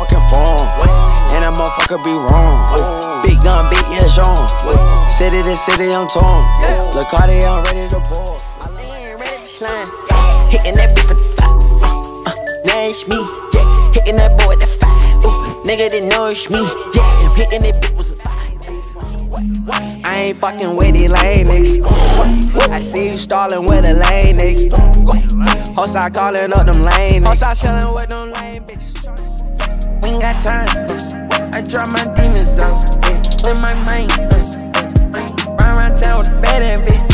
fucking phone. And that motherfucker be wrong. Big gun, big yeah, Sean. City to city, I'm torn. Look, Carti, I'm ready to pour. I ain't ready to slime. Hitting that bitch for the 5. Now it's me. Hitting that boy at the 5. Nigga that nourish me. Yeah, I'm hitting that bitch with a 5. I ain't fucking with these lame niggas. I see you stalling with a lame nigga. Hoes I calling up them lame niggas. Hoes I chillin' with them lame bitches. We ain't got time. I drop my demons down in my mind. Run around town with a bad and bitch.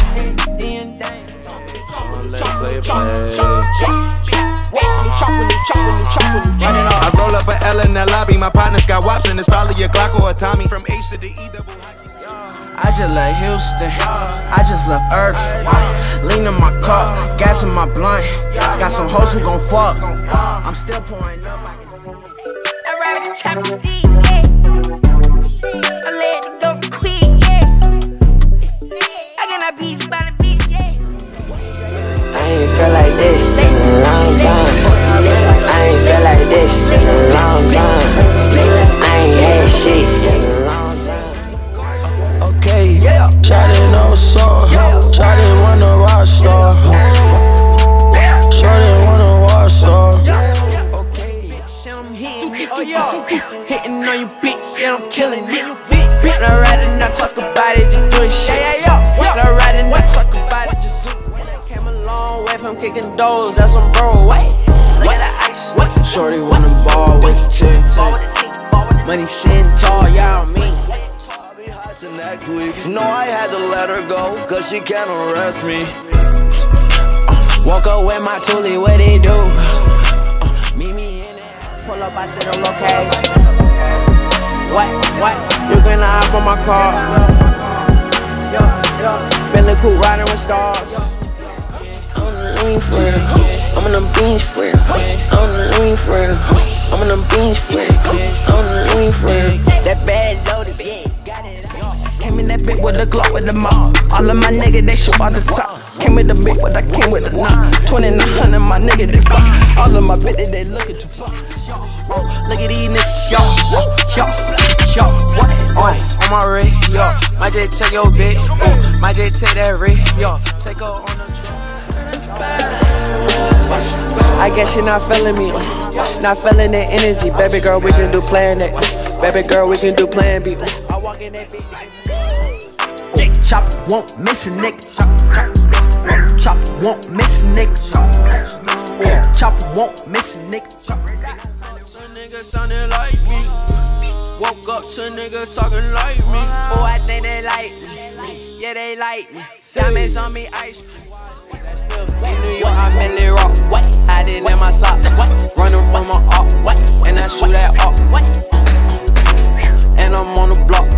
I roll up a L in the lobby. My partner's got wops and it's probably a Glock or a Tommy. From H to the E double. I just left Houston, I just left Earth. Lean in my car, gas in my blunt. Got some hoes who gon' fuck. I'm still pouring up. I ride with the chopstick, yeah. I let it go quick, yeah. I cannot beat by the beach, yeah. I ain't feel like this in a long time. I ain't feel like this in a long time. I ain't had shit in a long time. Okay, shawty no soul. Shawty wanna rock star. Shawty wanna rock star. Okay, shit I'm hitting me. Oh yo, hitting on you bitch, shit I'm killing you. Not riding, not talk about it, just do it shit. Not riding, not talk about it, just do it. Came a long way from kicking doors, that's some bro. Wait, shorty wanna ball with the team. Money sitting tall, y'all mean. Next week, no, I had to let her go, cause she can't arrest me. Woke up with my toolie, what they do? Meet me in there, pull up, I sit on location. What? You gonna hop on my car? Billy Cool riding with stars. I'm on the lean for real, I'm on them beans for real. I'm on the lean for real, I'm on them beans for real. I'm on the lean for real. That bad loaded, yeah, got it. Came in that bitch with a Glock with the mob. All of my niggas, they shoot out the top. Came with the bitch, but I came with the knock. 2900, my nigga, they fuck. All of my bitches, they look at you fuck. Look at these niggas, yo. What? On my rig, yo. My J take your bitch, my J take that rig, yo. Take her on the trip. I guess you're not feeling me, not feeling that energy. Baby girl, we can do plan A. Baby girl, we can do plan B. I walk in that bitch. Chop won't miss a nigga. Chop won't miss a nigga. Chop won't miss a nigga. Some niggas sounding like me. Woke up to niggas talking like me. Oh, I think they like me. Yeah, they like me. Diamonds on me, ice cream. In New York, I'm in the rock. Hiding in my socks. Running from my up. And I shoot that up. And I'm on the block.